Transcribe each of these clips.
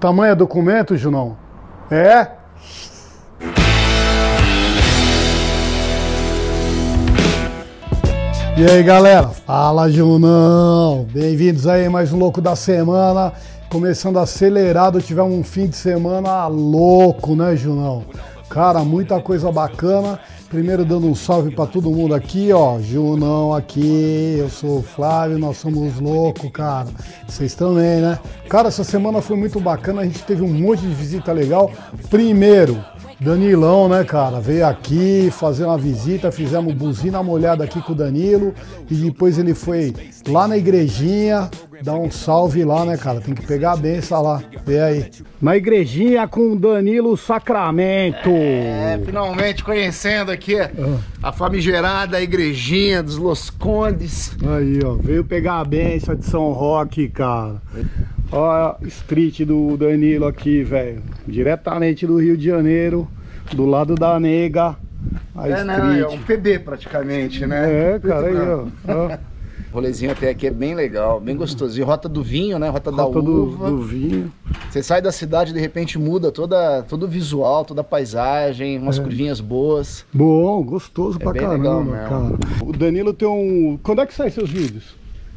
Tamanho é documento, Junão? É? E aí, galera? Fala, Junão! Bem-vindos aí a mais um Louco da Semana. Começando acelerado, tivemos um fim de semana louco, né, Junão? Cara, muita coisa bacana. Primeiro dando um salve pra todo mundo aqui, ó. Junão aqui, eu sou o Flávio, nós somos loucos, cara. Vocês também, né? Cara, essa semana foi muito bacana, a gente teve um monte de visita legal. Primeiro, Danilão, né, cara? Veio aqui fazer uma visita, fizemos buzina molhada aqui com o Danilo. E depois ele foi lá na igrejinha, dar um salve lá, né, cara? Tem que pegar a benção lá, vê aí. Na igrejinha com o Danilo Sacramento. Finalmente conhecendo aqui a famigerada igrejinha dos Los Condes. Aí, ó, veio pegar a benção de São Roque, cara. Olha a street do Danilo aqui, velho. Diretamente do Rio de Janeiro, do lado da Nega. A street. É um PB praticamente, né? É, cara, aí, ó. O rolezinho até aqui é bem legal, bem gostosinho. Rota do vinho, né? Rota da uva. Do vinho. Você sai da cidade, de repente muda todo o visual, toda a paisagem, umas curvinhas boas. Bom, gostoso pra bem caramba, legal, cara. O Danilo tem um... Quando é que saem seus vídeos?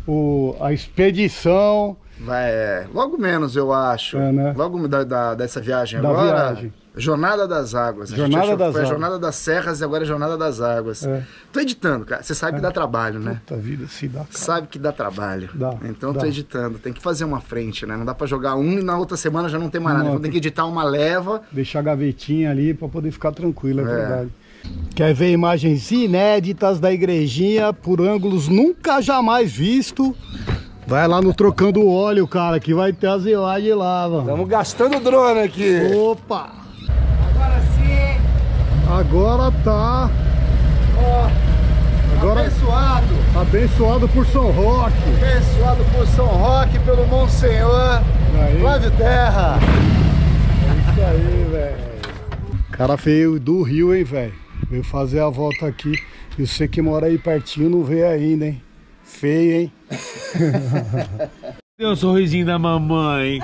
A expedição... Vai, logo menos, eu acho. É, né? Logo dessa viagem Da agora. viagem. Jornada das Águas. Jornada das Foi a Águas. Jornada das Serras e agora é Jornada das Águas. É. Tô editando, cara. Você sabe que dá trabalho, né? Puta vida, se dá, cara. Sabe que dá trabalho. Dá, então dá. Tô editando. Tem que fazer uma frente, né? Não dá pra jogar um e na outra semana já não tem mais nada. Não, Então tem que editar uma leva. Deixar a gavetinha ali pra poder ficar tranquilo, é verdade. Quer ver imagens inéditas da igrejinha por ângulos nunca jamais visto? Vai lá no Trocando Óleo, cara, que vai ter as imagens lá, mano. Estamos gastando drone aqui. Opa! Agora sim. Agora tá... Agora Abençoado. abençoado por São Roque. Abençoado por São Roque, pelo Monsenhor. Aí. Flávio Terra. É isso aí, velho. O cara veio do Rio, hein, velho. Veio fazer a volta aqui. E você que mora aí pertinho não veio ainda, hein. Feio, hein? Deu um sorrisinho da mamãe.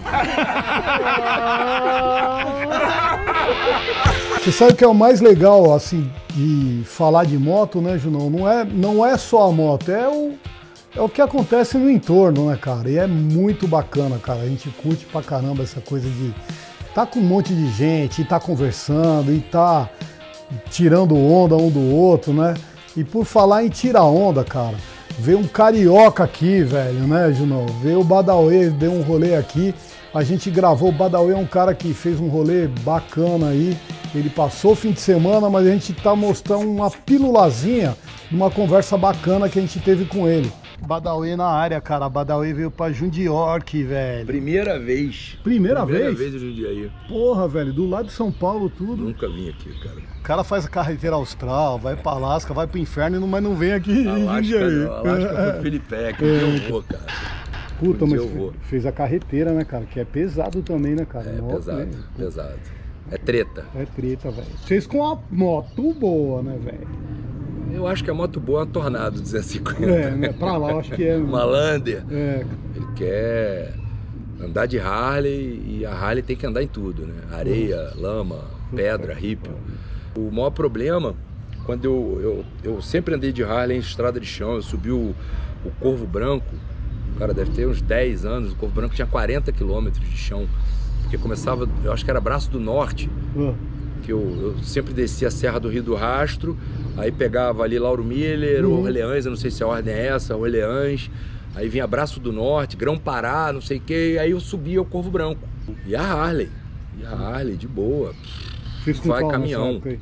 Você sabe o que é o mais legal, assim, de falar de moto, né, Junão? Não é só a moto, é o que acontece no entorno, né, cara? E é muito bacana, cara. A gente curte pra caramba essa coisa de tá com um monte de gente, e tá conversando, e tá tirando onda um do outro, né? E por falar em tirar onda, cara, veio um carioca aqui, velho, né, Junão? Veio o Badawi, deu um rolê aqui. A gente gravou, o Badawi é um cara que fez um rolê bacana aí. Ele passou o fim de semana, mas a gente tá mostrando uma pílulazinha de uma conversa bacana que a gente teve com ele. Badawi na área, cara. Badawi veio pra Jundiorque, velho. Primeira vez. Primeira vez? Primeira vez em Jundiaí. Porra, velho, do lado de São Paulo, tudo. Nunca vim aqui, cara. O cara faz a carreteira austral, vai pra Alasca, vai pro inferno, mas não vem aqui em Alasca Jundiaí. não, Alasca foi pro Filipec, eu vou, cara. Puta, Um dia mas eu vou. fez a carreteira, né, cara? Que é pesado também, né, cara? É Moto, pesado, né? pesado. É treta. É treta, velho. Fez com uma moto boa, né, velho? Eu acho que a moto boa é uma Tornado 250. É, né? Pra lá eu acho que é. Uma Lander. É. Ele quer andar de Harley e a Harley tem que andar em tudo, né? Areia, lama, pedra, rípio. O maior problema, quando eu sempre andei de Harley em estrada de chão, eu subi o Corvo Branco, cara, deve ter uns 10 anos, o Corvo Branco tinha 40 quilômetros de chão, porque começava, eu acho que era Braço do Norte, que eu sempre descia a Serra do Rio do Rastro, aí pegava ali Lauro Miller, Orleans, eu não sei se a ordem é essa, Orleans, aí vinha Braço do Norte, Grão-Pará, não sei o que, aí eu subia o Corvo Branco. E a Harley, de boa, Fiz com vai qual caminhão. nessa época aí?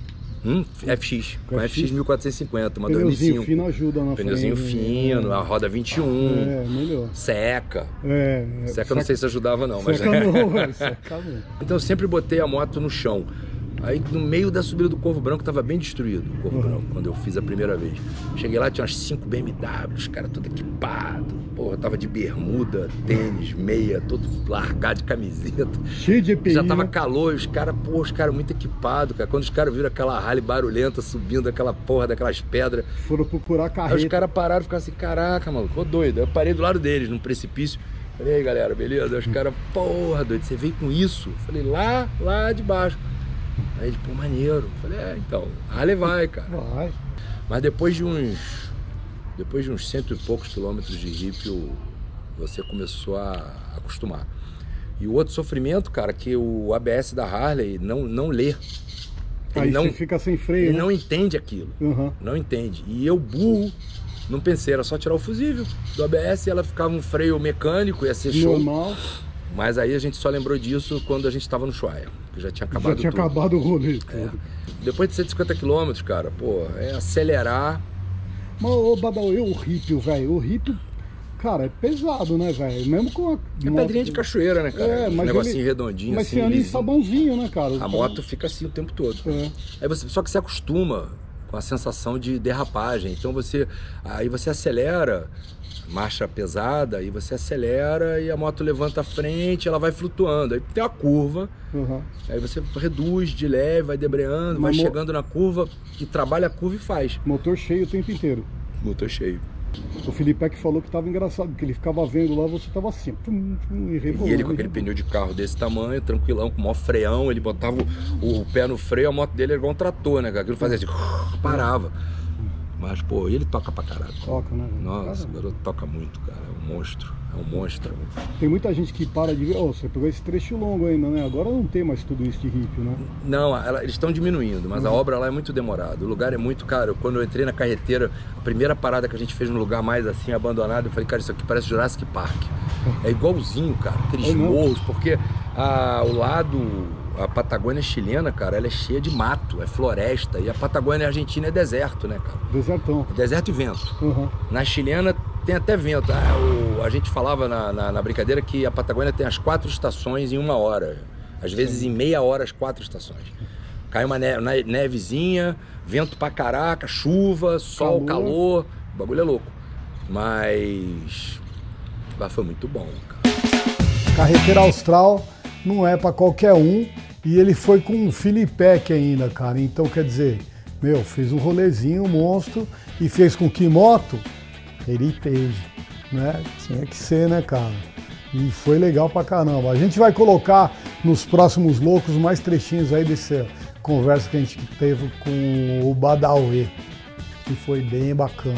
FX, com FX 1450, uma Pneuzinho 2005. fino ajuda na Pneuzinho frente, fino, a roda 21, É, melhor. seca. Seca Eu não sei se ajudava não, mas... Seca não, velho. Seca não. Então eu sempre botei a moto no chão. Aí no meio da subida do Corvo Branco tava bem destruído o Corvo Branco, quando eu fiz a primeira vez. Cheguei lá, tinha umas 5 BMW, os caras todos equipados. Porra, tava de bermuda, tênis, meia, todo largado de camiseta. Cheio de EPI. Já tava calor, os caras muito equipados, cara. Quando os caras viram aquela Harley barulhenta subindo aquela porra daquelas pedras. Foram procurar carreta. Aí os caras pararam e ficaram assim, caraca, maluco, ô doido. Aí eu parei do lado deles, num precipício. Falei, aí galera, beleza? Os caras, porra, doido, você veio com isso? Falei, lá de baixo. Aí ele, pô, maneiro. Falei, então, Harley vai, cara. Vai. Mas depois de uns 100 e poucos quilômetros de ripio, você começou a acostumar. E o outro sofrimento, cara, que o ABS da Harley não lê. Aí você fica sem freio, Ele né? não entende aquilo. Não entende. E eu, burro, não pensei, era só tirar o fusível do ABS e ela ficava um freio mecânico, ia ser show. Normal. Mas aí a gente só lembrou disso quando a gente estava no Ushuaia, que já tinha acabado tudo. Acabado o rolê. Depois de 150 km, cara, pô, é acelerar. Mas, ô Badawi, o ripio, velho, o ripio, cara, é pesado, né, velho? Mesmo com a É pedrinha de cachoeira, né, cara? Um negocinho redondinho, mas assim. você anda em lisinho. sabãozinho, né, cara? A moto fica assim o tempo todo. Aí só que você acostuma com a sensação de derrapagem. Então aí você acelera, marcha pesada, aí você acelera e a moto levanta a frente, ela vai flutuando. Aí tem uma curva, aí você reduz de leve, vai debreando, vai chegando na curva e trabalha a curva e faz. Motor cheio o tempo inteiro. Motor cheio. O Felipe que falou que tava engraçado, porque ele ficava vendo lá, você tava assim, e rebolando. E ele com aquele pneu de carro desse tamanho, tranquilão, com o maior freão, ele botava o pé no freio, a moto dele era igual um trator, né, cara? Aquilo fazia assim, parava. Mas, pô, ele toca pra caralho. Toca, né? Nossa, o garoto toca muito, cara. É um monstro. É um monstro. Tem muita gente que para de ver. Você pegou esse trecho longo ainda, né? Agora não tem mais tudo isso de ripio, né? Não, eles estão diminuindo, mas a obra lá é muito demorada. O lugar é muito caro. Quando eu entrei na carreteira, a primeira parada que a gente fez num lugar mais assim, abandonado, eu falei, cara, isso aqui parece Jurassic Park. É igualzinho, cara. Aqueles morros, porque o lado. A Patagônia chilena, cara, ela é cheia de mato, é floresta. E a Patagônia argentina é deserto, né, cara? Desertão. Deserto e vento. Na chilena tem até vento. A gente falava na brincadeira que a Patagônia tem as 4 estações em 1 hora. Às vezes em meia hora as 4 estações. Cai uma nevezinha, vento pra caraca, chuva, sol, calor. O bagulho é louco. Mas foi muito bom, cara. Carreteira Austral não é pra qualquer um. E ele foi com um Filipec ainda, cara. Então, quer dizer, fez um rolezinho monstro e fez com que moto? Heritage, né? Tinha que ser, né, cara? E foi legal pra caramba. A gente vai colocar nos próximos loucos mais trechinhos aí dessa conversa que a gente teve com o Badawi, que foi bem bacana.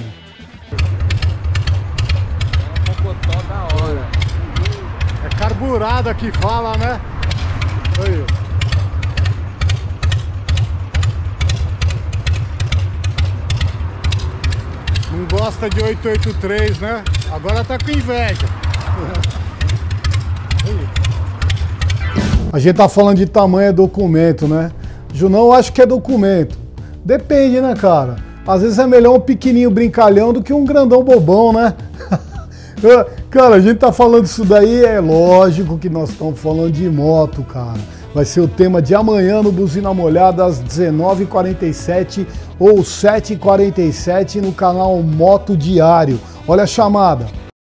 Mocotó da hora. É carburada que fala, né? Aí. Não gosta de 883, né? Agora tá com inveja. A gente tá falando de tamanho é documento, né? Junão, eu acho que é documento. Depende, né, cara? Às vezes é melhor um pequenininho brincalhão do que um grandão bobão, né? Cara, a gente tá falando isso daí, é lógico que nós estamos falando de moto, cara. Vai ser o tema de amanhã no Buzina Molhada às 19h47 ou 7h47 no canal Moto Diário. Olha a chamada.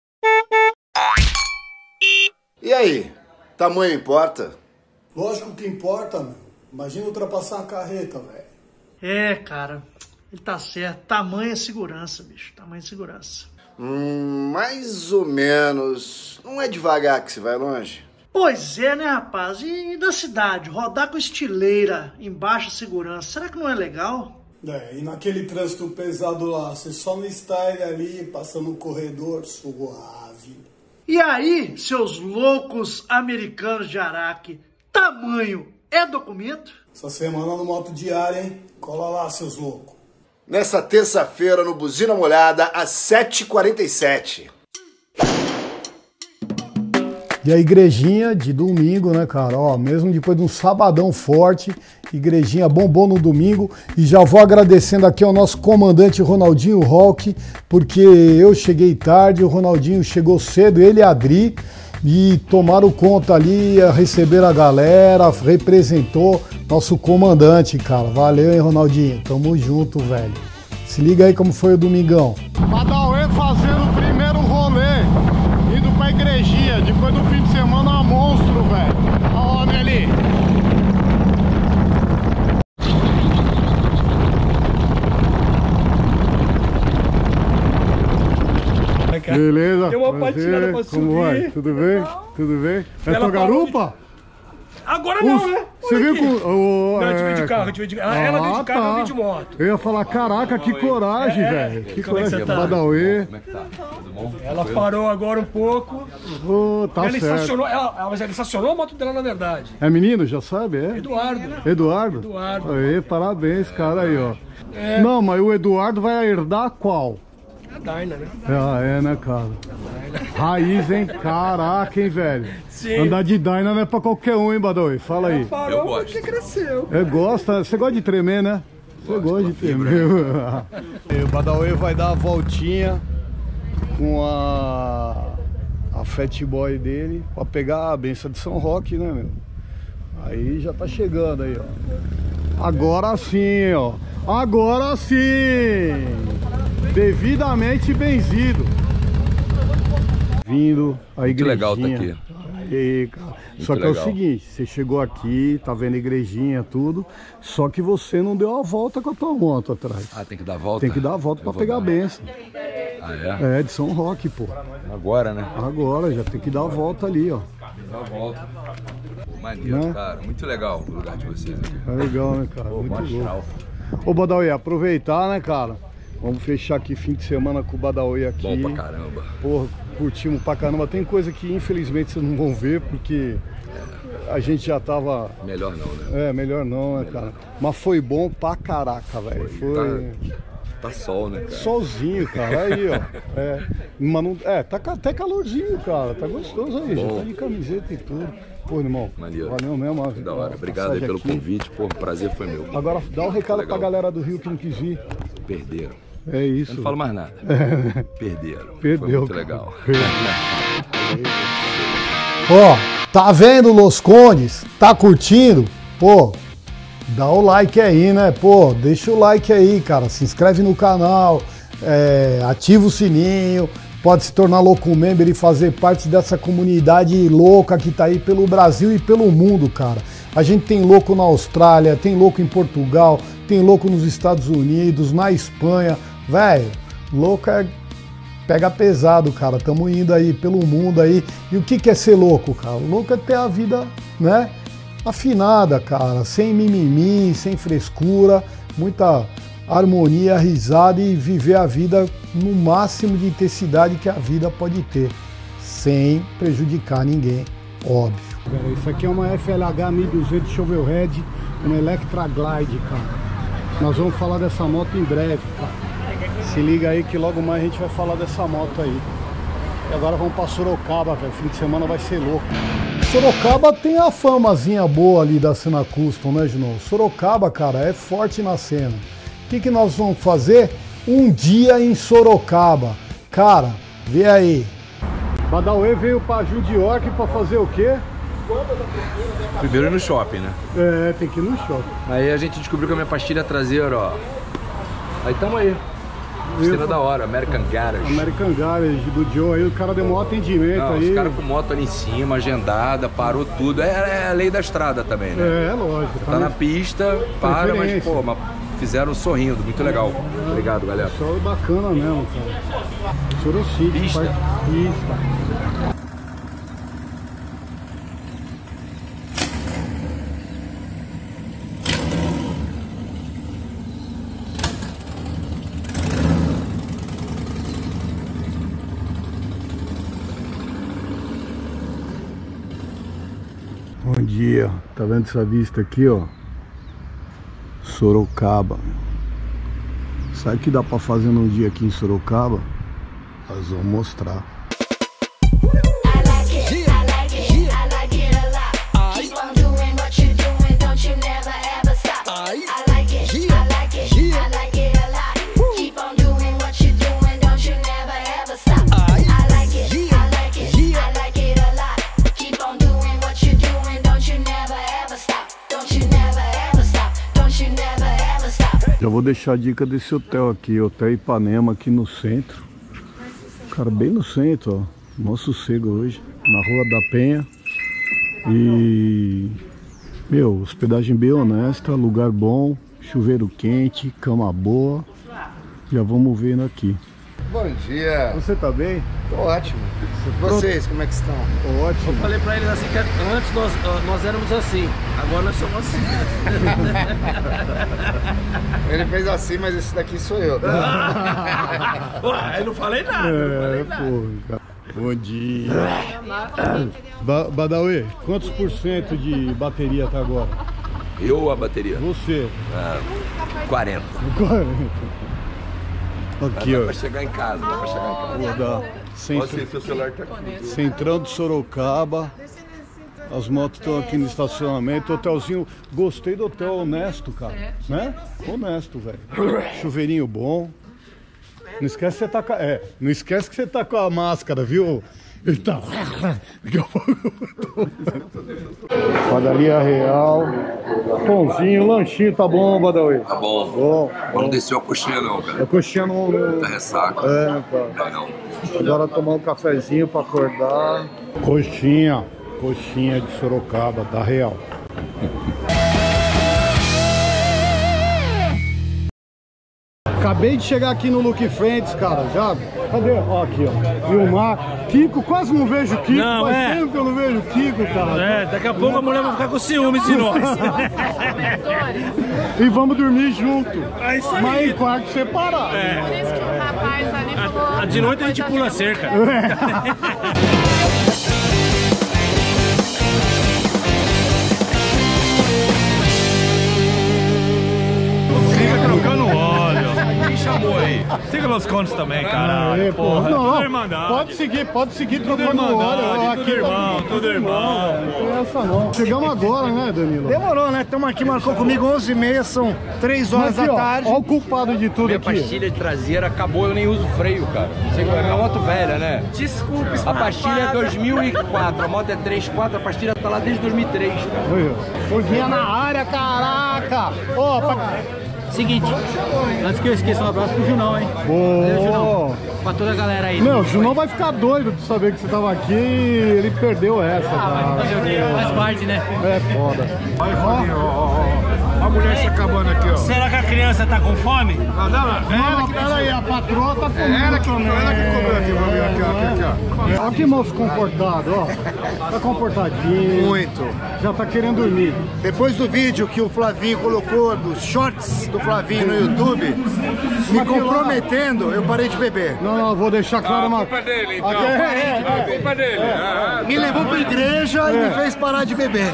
E aí, tamanho importa? Lógico que importa, meu. Imagina ultrapassar uma carreta, velho. É, cara, ele tá certo. Tamanho é segurança, bicho. Tamanho é segurança. Mais ou menos. Não é devagar que se vai longe? Pois é, né, rapaz? E da cidade? Rodar com estileira em baixa segurança, será que não é legal? E naquele trânsito pesado lá, você só no style ali, passando um corredor suave. E aí, seus loucos americanos de Araque, tamanho é documento? Essa semana no Moto Diário, hein? Cola lá, seus loucos. Nessa terça-feira no Buzina Molhada às 7h47. E a igrejinha de domingo, né, cara? Ó, mesmo depois de um sabadão forte, igrejinha bombou no domingo. E já vou agradecendo aqui ao nosso comandante Ronaldinho Rock, porque eu cheguei tarde, o Ronaldinho chegou cedo, ele e a Adri, e tomaram conta ali, receberam a galera, representou nosso comandante, cara. Valeu, hein, Ronaldinho? Tamo junto, velho. Se liga aí como foi o domingão. Badawi fazendo o primeiro rolê, indo pra igrejinha, depois do fim de semana, monstro, velho. Olha o homem ali. Beleza? Tem uma patinada pra subir. Como vai? Tudo bem? Tudo bem? É tua garupa? Agora não, né? Você viu com... Não, a gente veio de carro, a gente veio de carro. Ela veio de carro, eu veio de moto. Eu ia falar, caraca, que coragem, velho. Que coragem. Badawi. Como é que tá? Tudo bom? Ela parou agora um pouco. Tá ela certo. estacionou, mas ela estacionou a moto dela, na verdade. É menino, já sabe? É? Eduardo. Eduardo? Aí, parabéns, cara aí, ó. Não, mas o Eduardo vai herdar qual? A Daina, né? Né, cara? Raiz, hein? Caraca, hein, velho? Sim. Andar de Daina não é pra qualquer um, hein, Badawi? Fala aí. Parou porque cresceu. Você gosta de tremer, né? Você gosta de tremer. O Badawi vai dar a voltinha com a Fat Boy dele pra pegar a benção de São Roque, né, meu? Aí já tá chegando aí, ó. Agora sim, ó. Agora sim! Devidamente benzido. Vindo a igrejinha. Muito legal tá aqui. Aí, cara. Só que legal. É o seguinte, você chegou aqui, tá vendo a igrejinha, tudo, só que você não deu a volta com a tua moto atrás. Ah, tem que dar a volta? Tem que dar a volta pra pegar a benção. Ah, é? É, de São Roque, pô. Agora, né? Agora, já tem que dar a volta ali, ó. Dar a volta. Pô, maneiro, né? Cara. Muito legal o lugar de vocês aqui. É legal, né, cara? Pô, muito astral. Ô, Badawi, aproveitar, né, cara? Vamos fechar aqui fim de semana com o Badawi aqui. Bom pra caramba. Porra, curtimos pra caramba. Tem coisa que infelizmente vocês não vão ver, porque a gente já tava... Melhor não, né? É, melhor não, né, cara? Mas foi bom pra caraca, velho. Foi... Tá sol, né, cara? Solzinho, cara. Aí, ó. Mas não... tá até calorzinho, cara. Tá gostoso aí. Bom. Já tá de camiseta e tudo. Pô, irmão. Maneiro. Valeu mesmo, ó. Da hora. Obrigado aí pelo convite. Pô, o prazer foi meu. Agora dá um recado pra galera do Rio que não quis vir. Perderam. É isso. Eu não falo mais nada. Perderam. Perdeu. Foi muito legal. Ó, tá vendo Los Condes? Tá curtindo? Pô, dá o like aí, né? Pô, deixa o like aí, cara. Se inscreve no canal, ativa o sininho, pode se tornar louco member e fazer parte dessa comunidade louca que tá aí pelo Brasil e pelo mundo, cara. A gente tem louco na Austrália, tem louco em Portugal, tem louco nos Estados Unidos, na Espanha. Velho, louco pega pesado, cara. Tamo indo aí pelo mundo aí. E o que é ser louco, cara? Louco é ter a vida, né, afinada, cara. Sem mimimi, sem frescura, muita harmonia, risada e viver a vida no máximo de intensidade que a vida pode ter, sem prejudicar ninguém, óbvio. Isso aqui é uma FLH 1200 Shovelhead, uma Electra Glide, cara. Nós vamos falar dessa moto em breve, cara. Se liga aí que logo mais a gente vai falar dessa moto aí. E agora vamos pra Sorocaba, velho. Fim de semana vai ser louco. Sorocaba tem a famazinha boa ali da cena custom, né, Junão? Sorocaba, cara, é forte na cena. O que nós vamos fazer? Um dia em Sorocaba. Cara, vê aí. Badawi veio pra Jundiorque pra fazer o quê? Primeiro no shopping, né? É, tem que ir no shopping. Aí a gente descobriu que a minha pastilha traseira, ó. Aí tamo aí. Pastilha da hora, American Garage. American Garage do Joe aí, o cara deu maior atendimento. Não, aí. Os caras com moto ali em cima, agendada, parou tudo. É a lei da estrada também, né? É, lógico. Tá na pista, para, mas pô, fizeram sorrindo, muito legal. Obrigado, galera. Só bacana mesmo, cara. Sorocity, Pista. Pista. Bom dia, tá vendo essa vista aqui, ó? Sorocaba. Sabe o que dá pra fazer num dia aqui em Sorocaba? Nós vamos mostrar. Já vou deixar a dica desse hotel aqui, Hotel Ipanema, aqui no centro. Cara, bem no centro, ó. Mó sossego hoje, na Rua da Penha. E... meu, hospedagem bem honesta, lugar bom, chuveiro quente, cama boa. Já vamos vendo aqui. Bom dia. Você tá bem? Tô ótimo. Vocês, como é que estão? Tô ótimo. Eu falei pra eles assim que antes nós éramos assim, agora nós somos assim. Ele fez assim, mas esse daqui sou eu. Ué, eu não falei nada. Bom dia. Badawi, quantos por cento de bateria tá agora? Eu ou a bateria? Você. 40. 40. Aqui, Dá ó. pra chegar em casa, dá pra chegar em casa. Vou dar. Seu celular tá aqui. Centrão de Sorocaba. As motos estão aqui no estacionamento. Hotelzinho. Gostei do hotel honesto, cara. Né? Honesto, velho. Chuveirinho bom. Não esquece que você tá com não esquece que você tá com a máscara, viu? Então. Padaria Real. Pãozinho, lanchinho, tá bom, Badawi? Tá bom. Bom. Não desceu a coxinha não, cara. A coxinha não. Tá ressaca. Tá. Não. Agora tomar um cafezinho pra acordar. Coxinha de Sorocaba, da Real. Acabei de chegar aqui no Look Friends, cara, já. Cadê? Ó, aqui, ó. Vilmar. Kiko, quase não vejo Kiko. Não, faz tempo que eu não vejo Kiko, cara. Daqui a pouco a mulher vai ficar com ciúmes de nós. E vamos dormir junto. É isso aí. Mas em quarto separado. Por isso que o rapaz ali falou... De noite a gente pula a cerca. Fica trocando óleo. Quem chamou aí? Siga Los Condes também, caralho. Porra, não, tudo irmandade. Pode seguir trocando óleo. Tudo irmão, tudo irmão. Não tem essa não. Chegamos agora, né, Danilo? Demorou, né? Estamos aqui, marcou comigo 11h30, são 3 horas da tarde. Olha o culpado de tudo Minha aqui. pastilha traseira acabou, eu nem uso freio, cara. Não sei como é, a moto velha, né? Desculpe, A pastilha é 2004, a moto é 3.4, a pastilha tá lá desde 2003, cara. Cozinha na área, caraca! Ó, Seguinte, antes que eu esqueça, um abraço pro Junão, hein? Valeu, Junão. Pra toda a galera aí. Meu, o Junão vai ficar doido de saber que você tava aqui e ele perdeu essa, cara. Faz parte, né? É foda. A mulher se acabando aqui, ó. Será que a criança tá com fome? Não, peraí, a patroa tá comendo Ela que também. comeu aqui, vamos ver aqui, ó. Olha que moço comportado, ó. Tá comportadinho. Muito. Já tá querendo dormir. Depois do vídeo que o Flavinho colocou dos shorts do Flavinho no YouTube, me comprometendo, eu parei de beber. Não, vou deixar claro uma... culpa dele, então. Aqui A culpa dele. Me levou pra igreja e me fez parar de beber.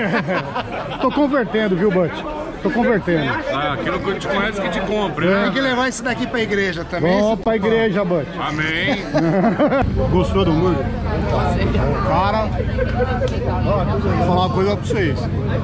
Tô convertendo, viu, Butch? Tô convertendo. Aquilo que te conhece que te compre, Tem né? que levar esse daqui pra igreja também. Vamos pra igreja, Butch. Amém. Gostou do hambúrguer? Cara, vou falar uma coisa pra vocês.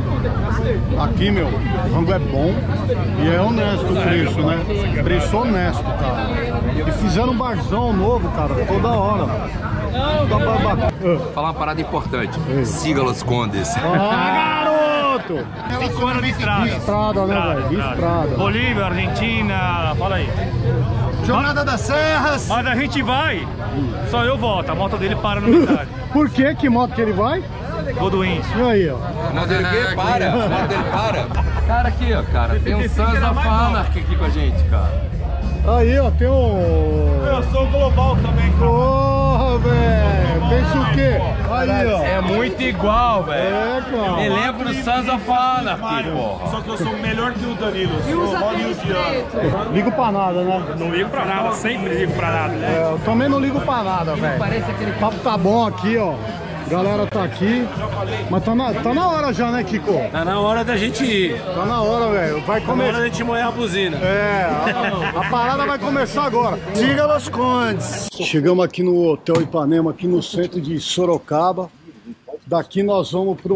Aqui, meu, o rango é bom e é honesto o preço, né? Preço honesto, cara. E fizeram um barzão novo, cara, toda hora. Vou falar uma parada importante. Siga Los Condes. Ah, garoto! 5 anos de estrada. De estrada, né, velho? De estrada. Bolívia, Argentina, fala aí. Jornada das Serras. Mas a gente vai, só eu volto, a moto dele para no metade. Por que? Que moto que ele vai? Goduins. E aí, ó. O modo dele para. O modo dele para. Cara, aqui, ó, cara. Tem um Sons of Anarchy aqui com a gente, cara. Aí, ó, tem um... Eu sou global também, cara. Porra, velho. Pensa o quê? Aí, ó. É muito igual, velho. É, cara. Me lembra do Sons of Anarchy, porra. Só que eu sou melhor que o Danilo. Eu sou hollywoodiano. Ligo pra nada, né? Não ligo pra nada, sempre ligo pra nada, né? É, eu também não ligo pra nada, velho. O papo tá bom aqui, ó. A galera tá aqui. Mas tá na hora já, né, Kiko? Tá na hora da gente ir. Tá na hora, velho. Vai Tá na hora começar. da gente moer a buzina. É, a parada vai começar agora. Siga Los Condes. Chegamos aqui no Hotel Ipanema, aqui no centro de Sorocaba. Daqui nós vamos para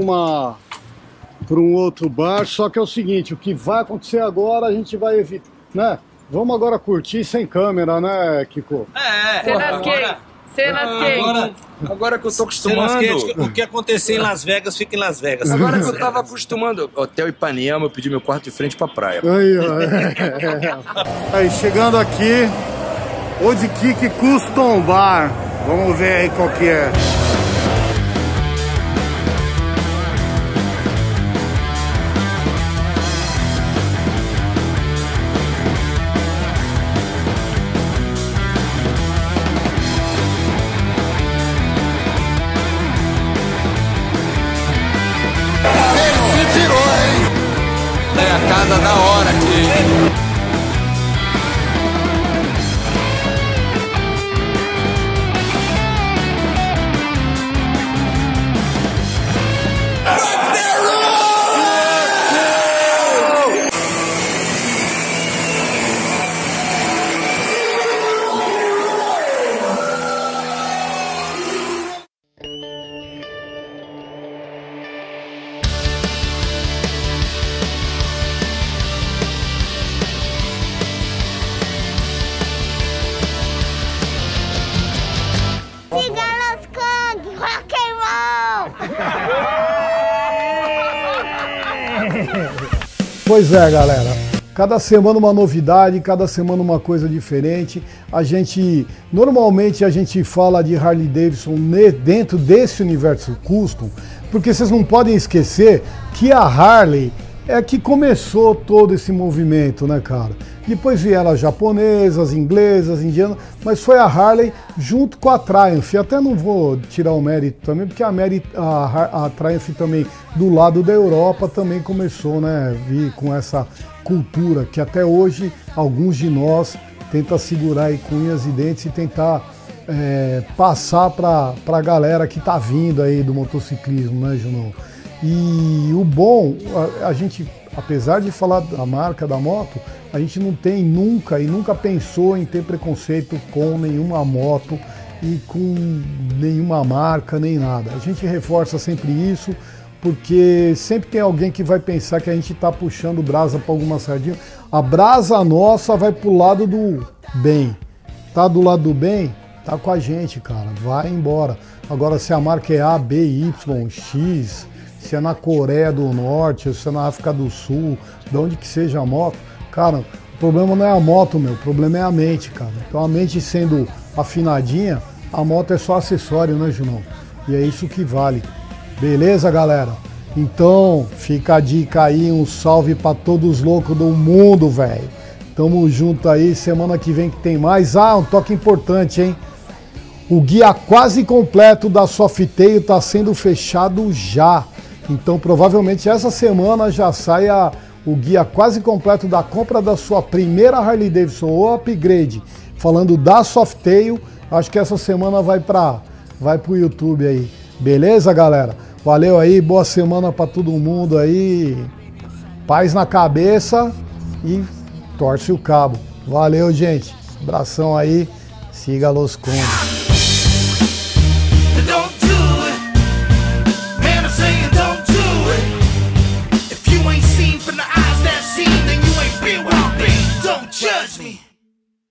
um outro bar. Só que é o seguinte, o que vai acontecer agora a gente vai evitar, né? Vamos agora curtir sem câmera, né, Kiko? Cenas gay. Cenas gay. Agora que eu tô acostumando. O que acontecer em Las Vegas, fica em Las Vegas. Agora que eu tava acostumando. Hotel Ipanema, eu pedi meu quarto de frente pra praia. Aí, ó. Aí, chegando aqui, Old Kick Custom Bar. Vamos ver aí qual que é. a casa da hora aqui. Pois é, galera. Cada semana uma novidade, cada semana uma coisa diferente. Normalmente a gente fala de Harley Davidson dentro desse universo custom, porque vocês não podem esquecer que a Harley é que começou todo esse movimento, né, cara? Depois vieram as japonesas, inglesas, indianas, mas foi a Harley junto com a Triumph. Até não vou tirar o mérito também, porque a Triumph também, do lado da Europa, também começou, né, vir com essa cultura que até hoje alguns de nós tentam segurar aí com unhas e dentes e tentar passar para a galera que tá vindo aí do motociclismo, né, Junão? E o bom, a gente, apesar de falar da marca da moto, a gente não tem nunca pensou em ter preconceito com nenhuma moto e com nenhuma marca, nem nada. A gente reforça sempre isso, porque sempre tem alguém que vai pensar que a gente está puxando brasa para alguma sardinha. A brasa nossa vai pro lado do bem. Tá do lado do bem? Tá com a gente, cara. Vai embora. Agora, se a marca é A, B, Y, X, se é na Coreia do Norte, se é na África do Sul, de onde que seja a moto, cara, o problema não é a moto, meu, o problema é a mente, cara. Então a mente sendo afinadinha, a moto é só acessório, né, Junão? E é isso que vale. Beleza, galera? Então, fica a dica aí, um salve pra todos os loucos do mundo, velho. Tamo junto aí, semana que vem que tem mais. Ah, um toque importante, hein? O guia quase completo da Softail tá sendo fechado já. Então, provavelmente essa semana já saia o guia quase completo da compra da sua primeira Harley Davidson ou upgrade. Falando da Softail, acho que essa semana vai pro YouTube aí. Beleza, galera? Valeu aí, boa semana para todo mundo aí. Paz na cabeça e torce o cabo. Valeu, gente. Abração aí. Siga Los Condes. Judge me.